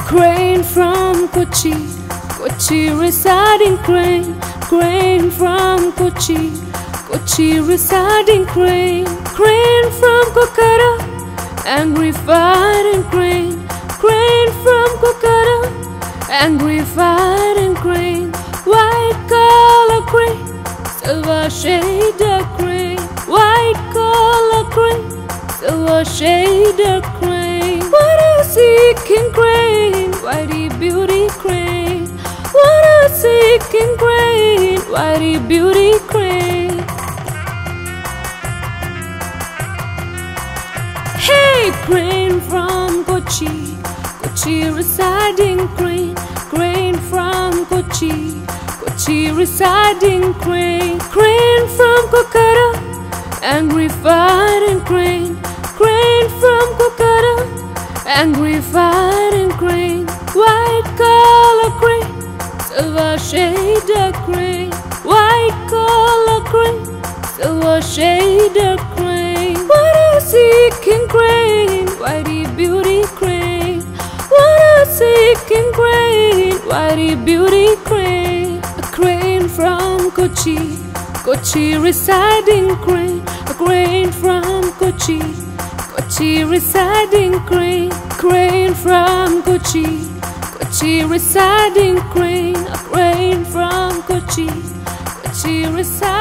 Crane from Kochi, Kochi residing crane. Crane from Kochi, Kochi residing crane. Crane from Kolkata, angry fighting crane. Crane from Kolkata, angry fighting crane. White collar crane, silver shaded crane. White collar crane, silver shaded crane. What a seeking crane, whitey beauty crane. What a seeking crane, whitey beauty crane. Hey, crane from Kochi, Kochi residing crane. Crane from Kochi, Kochi residing crane. Crane from Kolkata, angry fighting crane. Crane from Kolkata, angry fighting crane. White collar crane, silver shaded crane. White collar crane, silver shaded crane. What a seeking crane, whitey beauty crane. What a seeking crane, whitey beauty crane. A crane from Kochi, Kochi residing crane. A crane from Kochi, Kochi residing crane. Crane from Kochi, Kochi residing crane. A crane from Kochi, Kochi residing